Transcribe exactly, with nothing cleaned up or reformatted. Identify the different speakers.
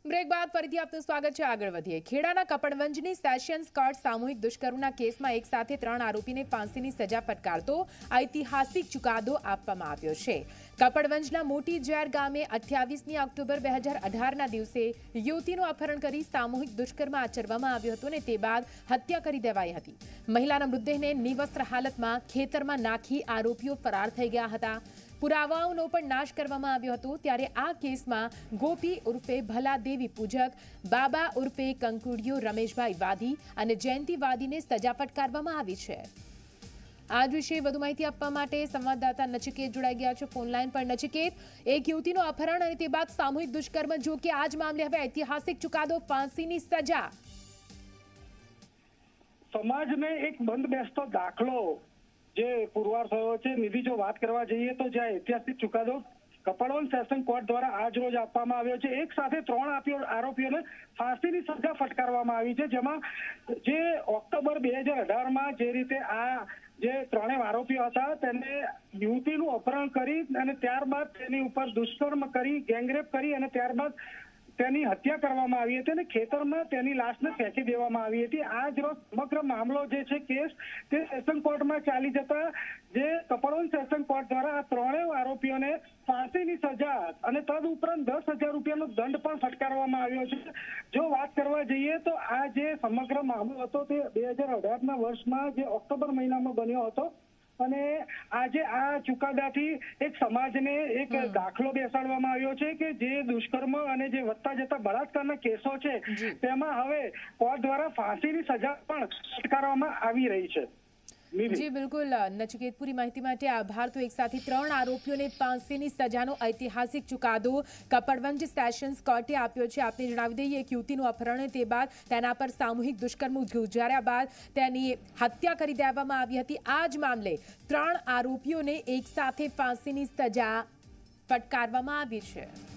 Speaker 1: Break બાદ ફરીથી આપનું સ્વાગત છે। આગળ વધીએ। ખેડાના કપડવંજની સેશન્સ કોર્ટ સામૂહિક દુષ્કર્મના કેસમાં એક સાથે ત્રણ આરોપીને ફાંસીની સજા ફટકારતો ઐતિહાસિક ચુકાદો આપવામાં આવ્યો છે। કપડવંજના મોટી ઝેર ગામે અઠ્યાવીસમી ઓક્ટોબર બે હજાર અઢારના દિવસે યુવતીનું અપહરણ કરી સામૂહિક દુષ્કર્મ આચરવામાં આવ્યું હતું અને તે બાદ હત્યા કરી દેવાઈ હતી। મહિલાના મૃતદેહને નિવસ્ત્ર હાલતમાં ખેતરમાં નાખી આરોપીઓ ફરાર થઈ ગયા હતા। પુરાવાઓનો પણ નાશ કરવામાં આવ્યો હતો। ત્યારે આ કેસમાં ગોપી ઉર્ફે ભલા દેવી પૂજક, બાબા ઉર્ફે કંકુડિયો રમેશભાઈ વાદી અને જયંતિ વાદીને સજા ફટકારવામાં આવી છે। આજ વિશે વધુ માહિતી આપવા માટે સંવાદદાતા નચિકેત જોડાઈ ગયા છે ફોનલાઈન પર। નચિકેત, એક યુવતીનું અપહરણ અને તે બાદ સામૂહિક દુષ્કર્મ, જો કે આજ મામલે હવે ઐતિહાસિક ચુકાદો, ફાંસીની સજા।
Speaker 2: સમાજને એક બંધ બેસતો દાખલો જે પુરવાર થયો છે। નિધિ, જો વાત કરવા જઈએ તો જે ઐતિહાસિક ચુકાદો કપડવંજ સેશન કોર્ટ દ્વારા આજ રોજ આપવામાં આવ્યો છે, એક સાથે ત્રણ આરોપીઓને ફાંસીની સજા ફટકારવામાં આવી છે। જેમાં જે ઓક્ટોબર બે હજાર અઢારમાં જે રીતે આ જે ત્રણેય આરોપીઓ હતા તેને યુવતીનું અપહરણ કરી અને ત્યારબાદ તેની ઉપર દુષ્કર્મ કરી, ગેંગરેપ કરી અને ત્યારબાદ તેની હત્યા કરવામાં આવી હતી અને ખેતરમાં તેની લાશને ફેંકી દેવામાં આવી હતી। આજ રોજ સમગ્ર મામલો જે છે કેસ તે સેશન કોર્ટમાં ચાલી જતા જે કપડવંજ સેશન કોર્ટ દ્વારા આ ત્રણેય આરોપીઓને ફાંસીની સજા અને તદ ઉપરાંત દસ હજાર રૂપિયાનો દંડ પણ ફટકારવામાં આવ્યો છે। જો વાત કરવા જઈએ તો આ જે સમગ્ર મામલો હતો તે બે હજાર અઢારના વર્ષમાં જે ઓક્ટોબર મહિનામાં બન્યો હતો અને આજે આ ચુકાદાથી એક સમાજને એક દાખલો બેસાડવામાં આવ્યો છે કે જે દુષ્કર્મ અને જે વધતા જતા બળાત્કારના કેસો છે તેમાં હવે કોર્ટ દ્વારા ફાંસીની સજા પણ ફટકારવામાં આવી રહી છે।
Speaker 1: જી બિલકુલ નચિકેત, પૂરી માહિતી માટે આભાર। તો એક સાથે ત્રણ આરોપીઓને ફાંસીની સજાનો ઐતિહાસિક ચુકાદો કપડવંજ સેશન્સ કોર્ટે આપ્યો છે। આપને જણાવી દઈએ, એક યુવતીનું અપહરણ, તે બાદ તેના પર સામૂહિક દુષ્કર્મ ગુજાર્યા બાદ તેની હત્યા કરી દેવામાં આવી હતી। આ જ મામલે ત્રણ આરોપીઓને એક સાથે ફાંસીની સજા ફટકારવામાં આવી છે।